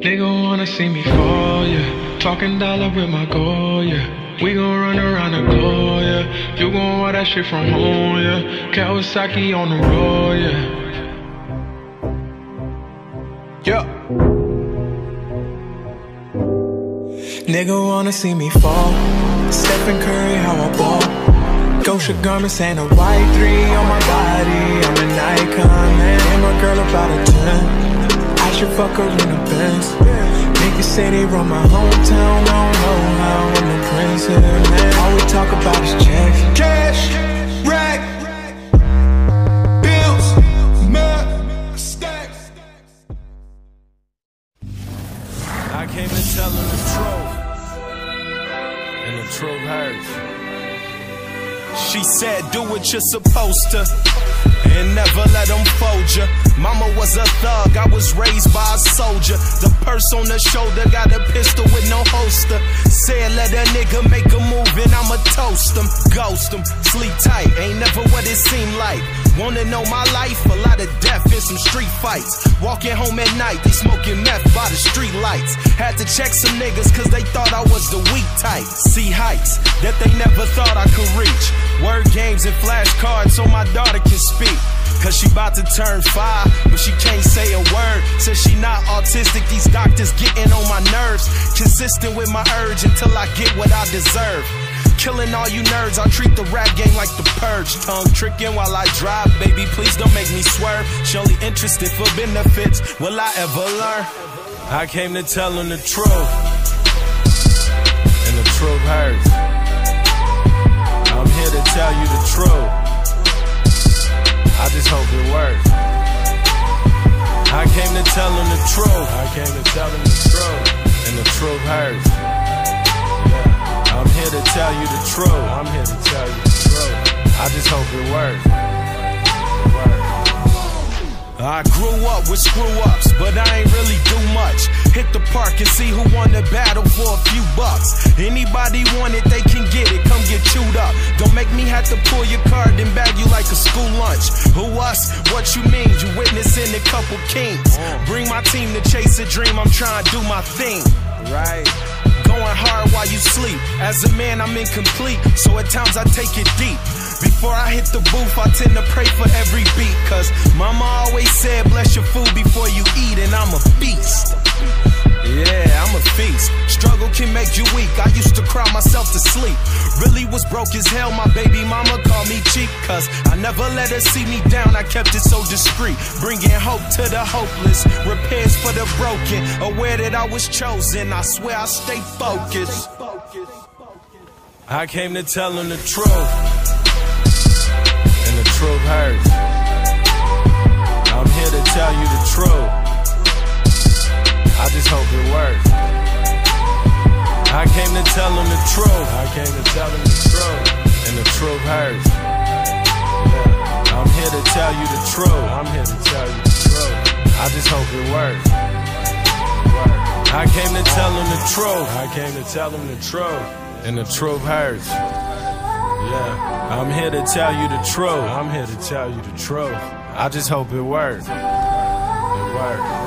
Nigga wanna see me fall, yeah. Talking dollar with my goal, yeah. We gon' run around the globe, yeah. You gon' want that shit from home, yeah. Kawasaki on the road, yeah. Yeah. Nigga wanna see me fall. Stephen Curry, how I ball. Gosha garments and a white 3 on my body. I'm an icon, man. And my girl about a 10. I should fuck her in a Benz. Niggas say they run my hometown. I don't know how I'm the prince here, man. All we talk about is checks. Cash, rack, bills, mud, stacks. I came to tell them the truth, and the truth hurts. She said, do what you're supposed to, and never let them fold ya. Mama was a thug, I was raised by a soldier. The purse on the shoulder, got a pistol with no holster. Said let a nigga make a move and I'ma toast him. Ghost him, sleep tight, ain't never what it seemed like. Wanna know my life? A lot of death and some street fights. Walking home at night, they smoking meth by the street lights. Had to check some niggas cause they thought I was the weak type. See heights that they never thought I could reach. Word games and flashcards so my daughter can speak. Cause she about to turn 5, but she can't say a word. Says she not autistic, these doctors getting on my nerves. Consistent with my urge until I get what I deserve. Killing all you nerds, I'll treat the rap game like the purge. Tongue tricking while I drive, baby, please don't make me swerve. She only interested for benefits, will I ever learn? I came to tell them the truth, and the truth hurts. I'm here to tell you the truth, I just hope it works. I came to tell them the truth, I came to tell them the truth, and the truth hurts. I'm here to tell you the truth, I'm here to tell you the truth, I just hope it works. I grew up with screw-ups, but I ain't really do much. Hit the park and see who won the battle for a few bucks. Anybody want it, they can get it, come get chewed up. Don't make me have to pull your card and bag you like a school lunch. Who us? What you mean? You witnessing a couple kings. Bring my team to chase a dream, I'm trying to do my thing. Right. Going hard while you sleep. As a man, I'm incomplete, so at times I take it deep. Before I hit the booth, I tend to pray for every beat. Cause mama always said, bless your food before you eat, and I'm a feast. Yeah, I'm a feast. Struggle can make you weak. I used to cry myself to sleep. Really was broke as hell, my baby mama called me cheap. Cause I never let her see me down, I kept it so discreet. Bringing hope to the hopeless, repairs for the broken. Aware that I was chosen, I swear I stay focused. I came to tell them the truth, and the truth hurts. I'm here to tell you the truth, I just hope it works. I came to tell them the truth, I came to tell them the truth, and the truth hurts. I'm here to tell you the truth, I'm here to tell you the truth, I just hope it works. I came to tell them the truth, I came to tell them the truth, and the truth hurts. Yeah, I'm here to tell you the truth, I'm here to tell you the truth, I just hope it works. It works.